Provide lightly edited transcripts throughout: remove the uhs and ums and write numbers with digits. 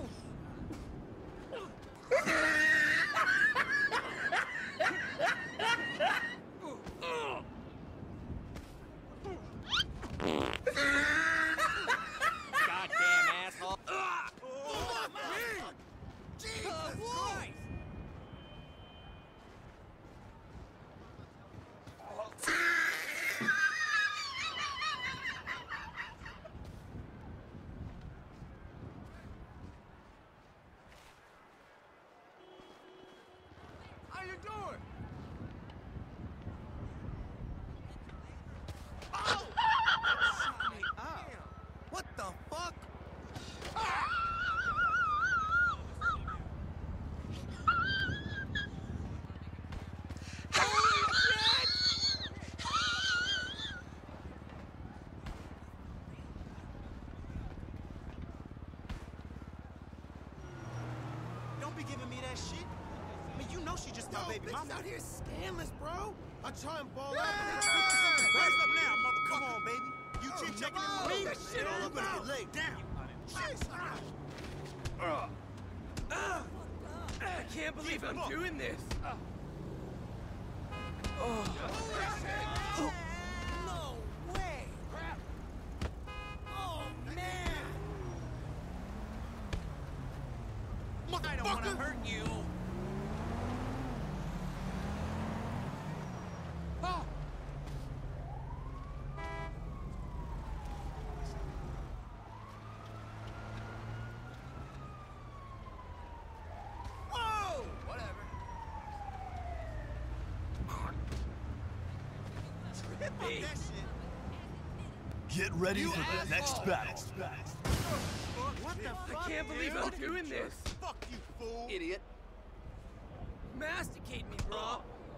How you doing? What the fuck? Don't be giving me that shit. I mean, you know she just my baby mama. Out here scandalous, bro. I try and ball out. Raise up now, mother. Come on, baby. You chit checking in with me? That shit all you gonna about. get laid down. I can't believe I'm doing this. No way. Oh, man. I don't want to hurt you. Oh. Whoa! Whatever. Trippy. That shit. Get ready for the next battle. What the fuck? I can't believe I'm doing this. Fuck you, fool. Idiot. Masticate me, bro.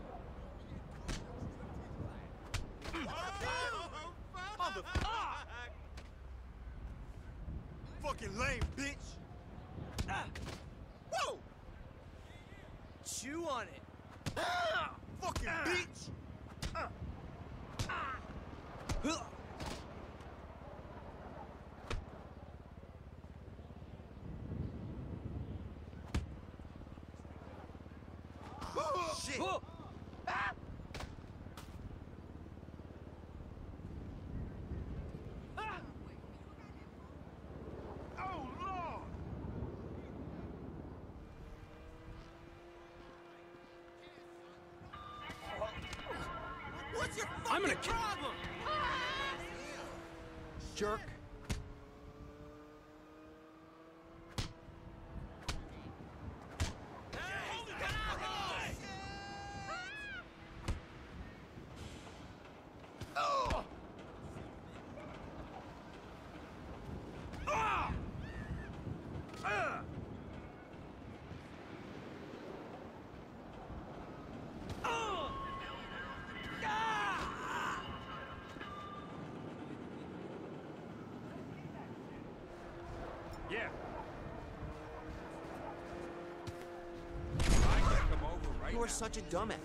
Motherfucker. Fucking lame, bitch. Whoa! Chew on it. Fucking bitch. Shit. Oh. Oh, Lord. What's your I'm gonna fucking problem? Jerk. Yeah. I can come over right You are now. such a dumbass.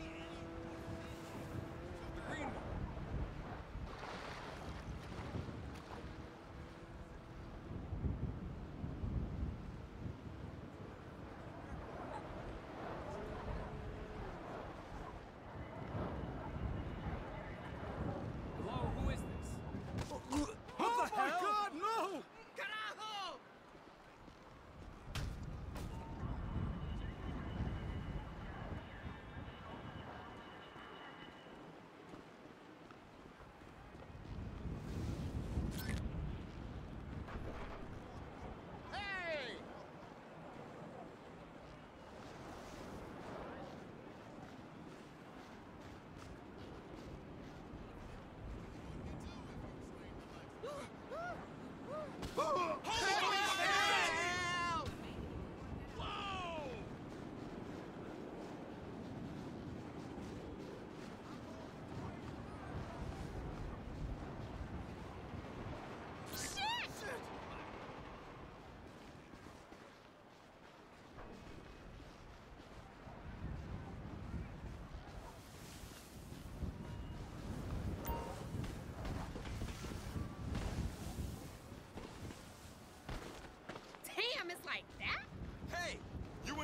Hello, who is this? What the hell? God, no! Carajo!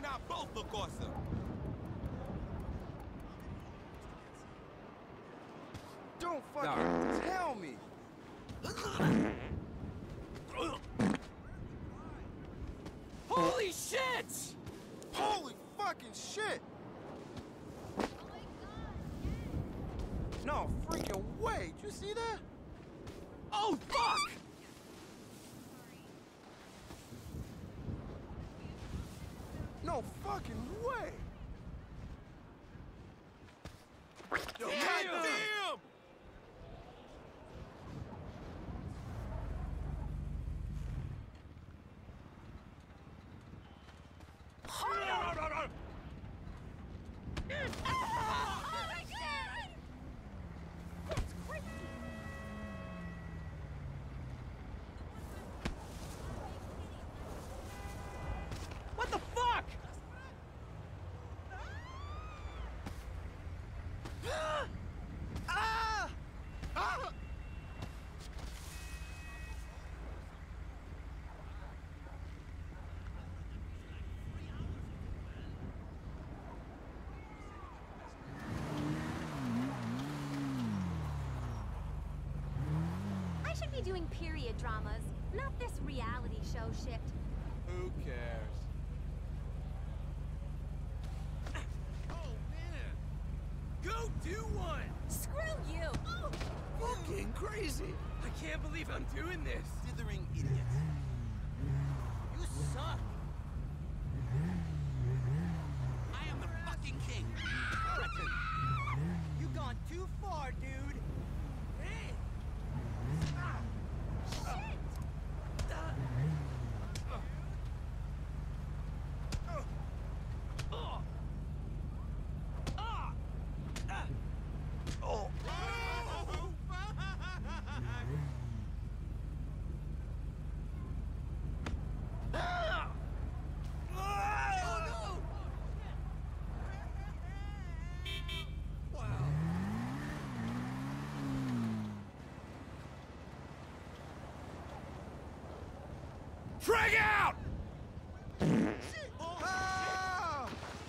and I both look awesome. Don't fucking tell me. Holy shit! Holy fucking shit! No freaking way! Did you see that? Oh, fuck! No fucking way! Yo, Damn. goddamn! What the fuck? Ah! Ah! I should be doing period dramas, not this reality show shit. Who cares? Oh, man. Go do one! Screw you! Fucking crazy. I can't believe I'm doing this. Dithering idiots. You suck. I am the fucking king. You gone too far, dude. Hey. Frag out! Ah!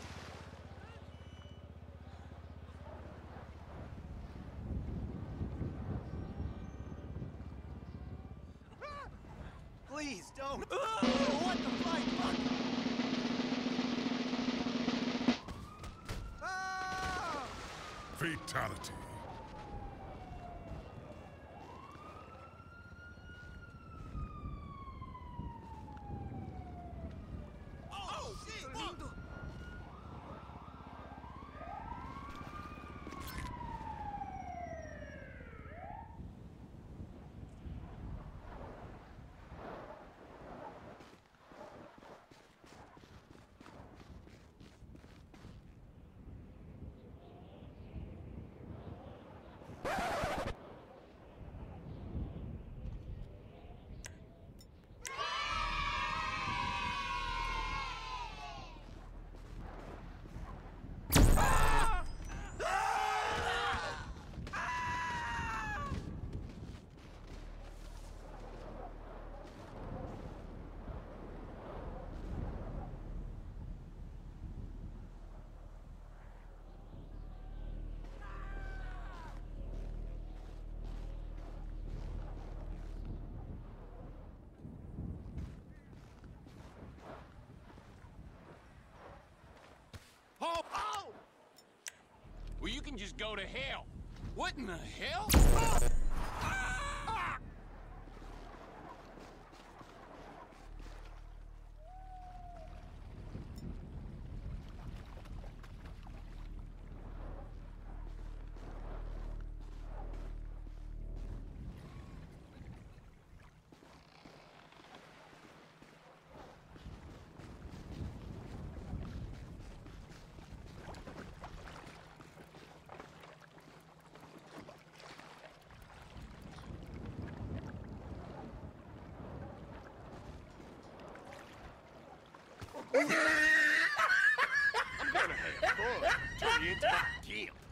Please don't. What the flying fuck? Ah! Fatality. Oh, shit! Fuck. Oh! Oh! Well, you can just go to hell. What in the hell? Ah! I'm gonna have fun. Turn you into my gimp.